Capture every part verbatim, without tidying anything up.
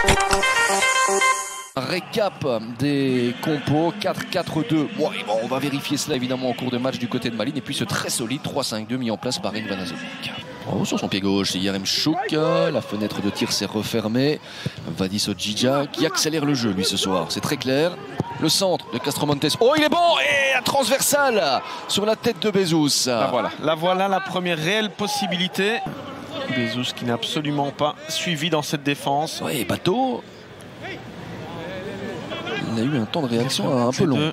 Récap des compos, quatre quatre deux. Bon, bon, on va vérifier cela évidemment en cours de match du côté de Malines. Et puis ce très solide trois cinq deux mis en place par Rik Vanazovic. Oh, sur son pied gauche, c'est Yaremchuk. La fenêtre de tir s'est refermée. Vadis Ojija qui accélère le jeu lui ce soir, c'est très clair. Le centre de Castromontes. Oh, il est bon! Et la transversale sur la tête de Bezos. La voilà, la voilà la première réelle possibilité. Bezos qui n'a absolument pas suivi dans cette défense. Oui, bateau. Il a eu un temps de réaction un peu long.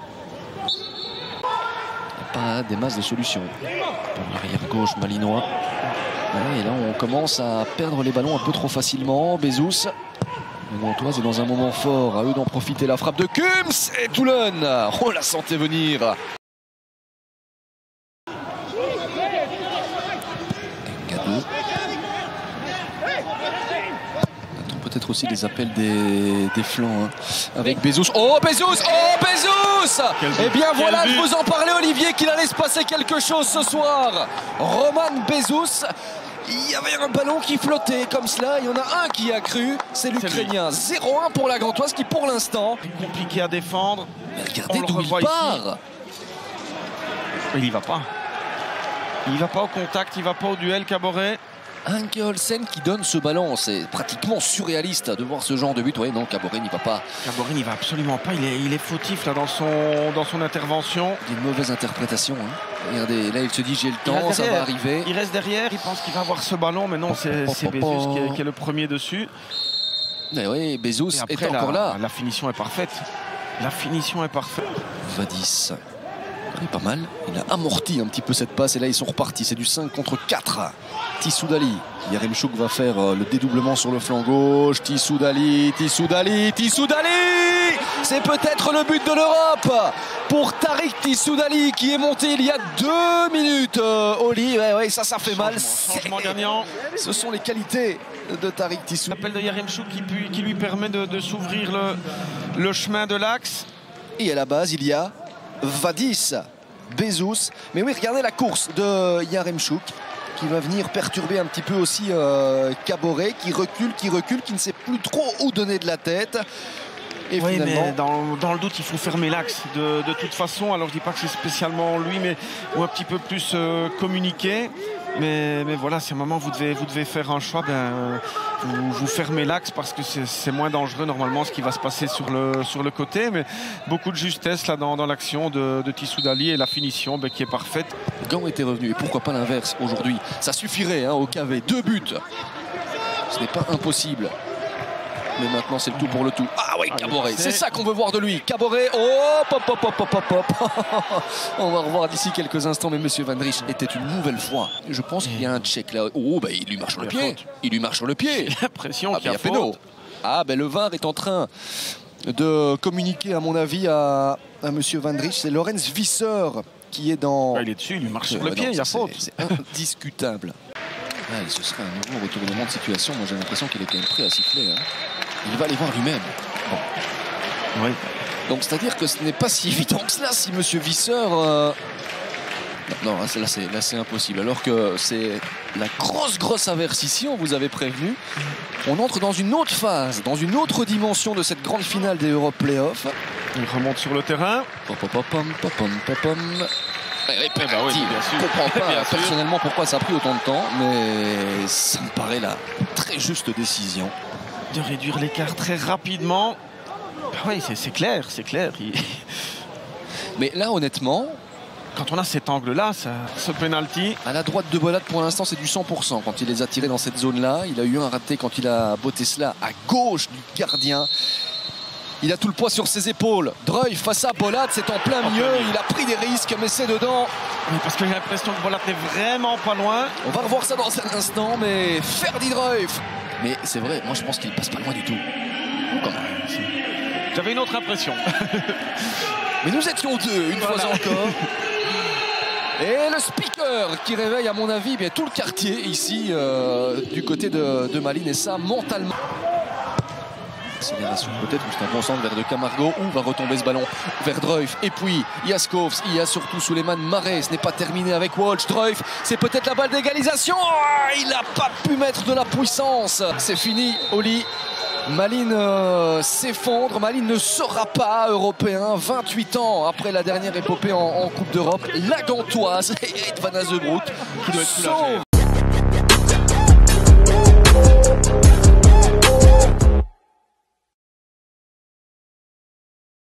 Pas des masses de solutions. Pour l'arrière gauche malinois. Et là, on commence à perdre les ballons un peu trop facilement. Bezos. Le Nantoise est dans un moment fort. À eux d'en profiter. La frappe de Kums et Toulon. On la sentait venir. Peut-être aussi les appels des, des flancs hein. Avec Bezos. Oh Bezos! Oh Bezos! Et bien voilà, je vous en parlais Olivier qu'il allait se passer quelque chose ce soir. Roman Bezos. Il y avait un ballon qui flottait comme cela. Il y en a un qui a cru. C'est l'Ukrainien. zéro un pour la Gantoise qui pour l'instant. Compliqué à défendre. Mais regardez d'où il part. Il n'y va pas. Il ne va pas au contact, il ne va pas au duel, Caboret. Anke Olsen qui donne ce ballon, c'est pratiquement surréaliste de voir ce genre de but. Oui, non, Caboret n'y va pas. Caboret n'y va absolument pas, il est, il est fautif là, dans, son, dans son intervention. Il y a une mauvaise interprétation. Hein. Regardez, là il se dit j'ai le temps, ça va arriver. Il reste derrière, il pense qu'il va avoir ce ballon, mais non, c'est Bezos qui est, qui est le premier dessus. Mais oui, Bezos après, est encore la, là. La finition est parfaite. La finition est parfaite. Vadis. Il est pas mal, il a amorti un petit peu cette passe et là ils sont repartis, c'est du cinq contre quatre. Tissoudali, Yaremchuk va faire le dédoublement sur le flanc gauche. Tissoudali, Tissoudali, Tissoudali. C'est peut-être le but de l'Europe pour Tariq Tissoudali qui est monté il y a deux minutes. Euh, Oli, ouais, ouais, ça, ça fait changement, mal. Changement gagnant. Ce sont les qualités de Tariq Tissoudali. L'appel de Yaremchuk qui, qui lui permet de, de s'ouvrir le, le chemin de l'axe. Et à la base, il y a Vadis, Bezos. Mais oui, regardez la course de Yaremchuk qui va venir perturber un petit peu aussi euh, Caboret, qui recule, qui recule, qui ne sait plus trop où donner de la tête. Et oui, finalement... mais dans, dans le doute, il faut fermer l'axe de, de toute façon. Alors, je ne dis pas que c'est spécialement lui, mais ou un petit peu plus euh, communiquer. Mais, mais voilà, c'est un moment où vous devez, vous devez faire un choix. Ben, vous, vous fermez l'axe parce que c'est moins dangereux normalement ce qui va se passer sur le, sur le côté. Mais beaucoup de justesse là dans, dans l'action de, de Tissoudali et la finition ben, qui est parfaite. Gant était revenu et pourquoi pas l'inverse aujourd'hui. Ça suffirait hein, au K V. Deux buts. Ce n'est pas impossible. Mais maintenant c'est le tout pour le tout. Ah oui, Caboret, c'est ça qu'on veut voir de lui. Caboret, oh, pop, pop, pop, pop, pop, pop. On va revoir d'ici quelques instants, mais Monsieur Van Driesch était une nouvelle fois. Je pense qu'il y a un check là. Oh, bah, il lui marche sur le pied. Il lui marche sur le pied. J'ai l'impression ah, qu'il y a, a faute. Ah, ben le V A R est en train de communiquer, à mon avis, à, à Monsieur Van Driesch. C'est Lorenz Visser qui est dans. Ah, il est dessus, il lui marche sur le euh, pied, non, il y a faute. C'est indiscutable. Ah, ce serait un nouveau retournement de situation. Moi, j'ai l'impression qu'il est quand même prêt à siffler. Hein. Il va aller voir lui-même. Bon. Oui. Donc, c'est-à-dire que ce n'est pas si évident que cela si Monsieur Visser... Euh... Non, non, là, c'est impossible. Alors que c'est la grosse, grosse averse ici, on vous avait prévenu. On entre dans une autre phase, dans une autre dimension de cette grande finale des Europe Playoffs. Il remonte sur le terrain. Pop, pop, pop, pop, pop, pop, pop. Eh, eh, bah oui, bien sûr. Je ne comprends pas personnellement pourquoi ça a pris autant de temps, mais ça me paraît la très juste décision. De réduire l'écart très rapidement. Oui, c'est clair, c'est clair. Il... Mais là, honnêtement... Quand on a cet angle-là, ce penalty... À la droite de Bolat, pour l'instant, c'est du cent pour cent. Quand il les a tirés dans cette zone-là, il a eu un raté quand il a botté cela à gauche du gardien. Il a tout le poids sur ses épaules. Dreuil face à Bolat, c'est en plein milieu. Il a pris des risques, mais c'est dedans. Oui, parce que j'ai l'impression que Bolat n'est vraiment pas loin. On va revoir ça dans un instant, mais Ferdi Dreuil. Mais c'est vrai, moi je pense qu'il passe pas loin du tout. J'avais une autre impression. Mais nous étions deux, une voilà. fois encore. Et le speaker qui réveille, à mon avis, bien, tout le quartier ici, euh, du côté de, de Malines, et ça, mentalement. Accélération peut-être, juste un bon centre vers de Camargo. Où va retomber ce ballon? Vers Dreuil. Et puis, Jaskovs, il y a surtout Souleymane Maré. Ce n'est pas terminé avec Walsh. Dreuil, c'est peut-être la balle d'égalisation. Oh, il n'a pas pu mettre de la puissance. C'est fini, Oli. Malines euh, s'effondre, Malines ne sera pas européen. vingt-huit ans après la dernière épopée en, en Coupe d'Europe, la Gantoise et Van Azebroek qui doit être soulagé.